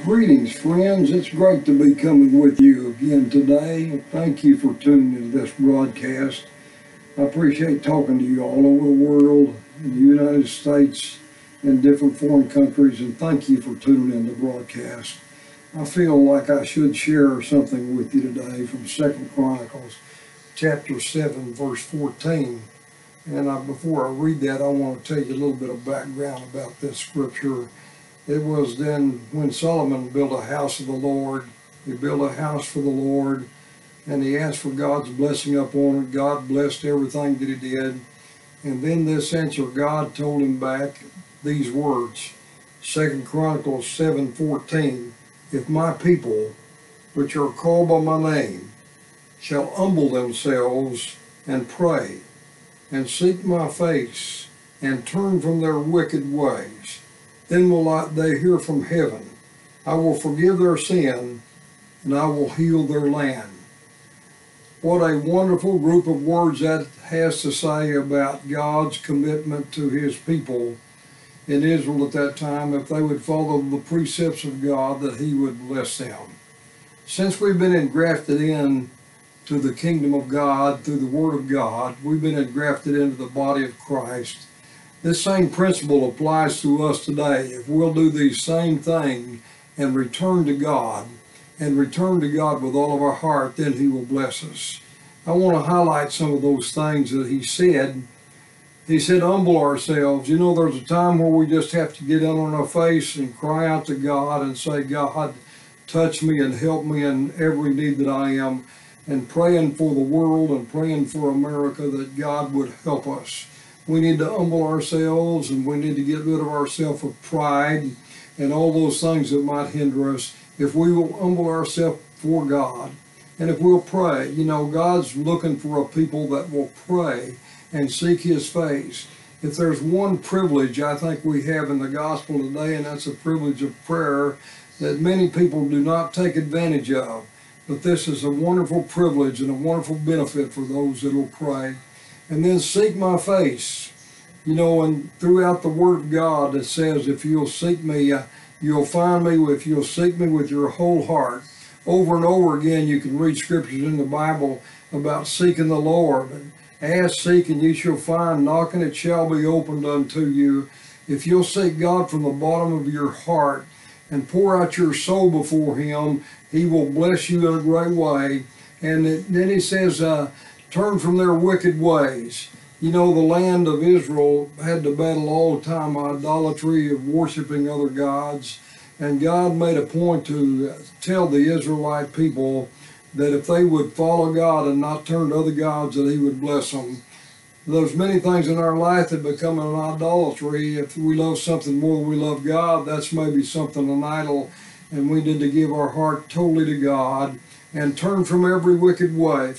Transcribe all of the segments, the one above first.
Greetings, friends. It's great to be coming with you again today. Thank you for tuning into this broadcast. I appreciate talking to you all over the world, in the United States, and different foreign countries, and thank you for tuning in the broadcast. I feel like I should share something with you today from 2 Chronicles chapter 7, verse 14. And before I read that, I want to tell you a little bit of background about this scripture. It was then when Solomon built a house of the Lord. He built a house for the Lord, and he asked for God's blessing upon it. God blessed everything that he did. And then this answer, God told him back these words, 2 Chronicles 7:14, "If my people, which are called by my name, shall humble themselves and pray, and seek my face, and turn from their wicked ways, then will they hear from heaven. I will forgive their sin, and I will heal their land." What a wonderful group of words that has to say about God's commitment to his people in Israel at that time. If they would follow the precepts of God, that he would bless them. Since we've been engrafted in to the kingdom of God through the Word of God, we've been engrafted into the body of Christ. This same principle applies to us today. If we'll do these same things and return to God with all of our heart, then he will bless us. I want to highlight some of those things that he said. He said, humble ourselves. You know, there's a time where we just have to get down on our face and cry out to God and say, God, touch me and help me in every need that I am, and praying for the world and praying for America that God would help us. We need to humble ourselves, and we need to get rid of ourselves of pride and all those things that might hinder us. If we will humble ourselves before God, and if we'll pray, you know, God's looking for a people that will pray and seek his face. If there's one privilege I think we have in the gospel today, and that's the privilege of prayer, that many people do not take advantage of. But this is a wonderful privilege and a wonderful benefit for those that will pray. And then seek my face. You know, and throughout the Word of God it says, if you'll seek me, you'll find me if you'll seek me with your whole heart. Over and over again you can read scriptures in the Bible about seeking the Lord. Ask, seek, and you shall find. Knock, and it shall be opened unto you. If you'll seek God from the bottom of your heart and pour out your soul before him, he will bless you in a great way. And then he says, turn from their wicked ways. You know, the land of Israel had to battle all the time idolatry of worshiping other gods. And God made a point to tell the Israelite people that if they would follow God and not turn to other gods, that he would bless them. There's many things in our life that become an idolatry. If we love something more than we love God, that's maybe something, an idol. And we need to give our heart totally to God and turn from every wicked way,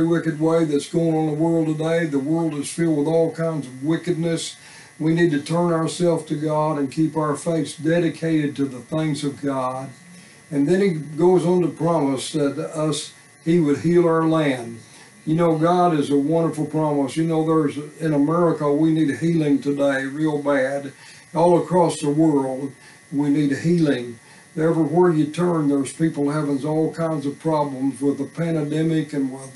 that's going on in the world today. The world is filled with all kinds of wickedness. We need to turn ourselves to God and keep our face dedicated to the things of God. And then he goes on to promise that he would heal our land. You know, God is a wonderful promise. You know, in America, we need healing today real bad. All across the world, we need healing. Everywhere you turn, there's people having all kinds of problems with the pandemic and with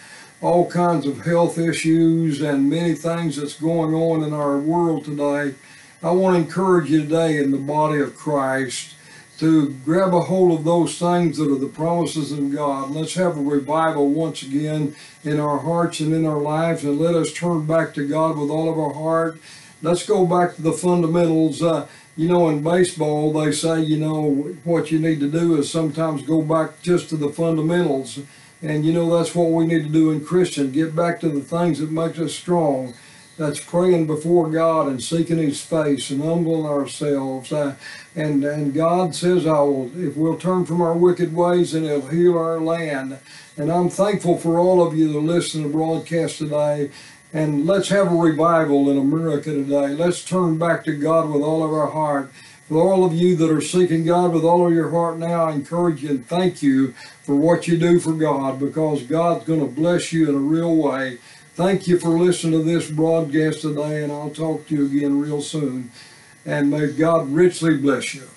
all kinds of health issues and many things that's going on in our world today. I want to encourage you today in the body of Christ to grab a hold of those things that are the promises of God. Let's have a revival once again in our hearts and in our lives, and let us turn back to God with all of our heart. Let's go back to the fundamentals. You know, in baseball, they say, you know, what you need to do is sometimes go back just to the fundamentals. And, you know, that's what we need to do in Christian. Get back to the things that make us strong. That's praying before God and seeking his face and humbling ourselves. And God says, if we'll turn from our wicked ways, then he'll heal our land. And I'm thankful for all of you that listen to the broadcast today. And let's have a revival in America today. Let's turn back to God with all of our heart. For all of you that are seeking God with all of your heart now, I encourage you and thank you for what you do for God, because God's going to bless you in a real way. Thank you for listening to this broadcast today, and I'll talk to you again real soon. And may God richly bless you.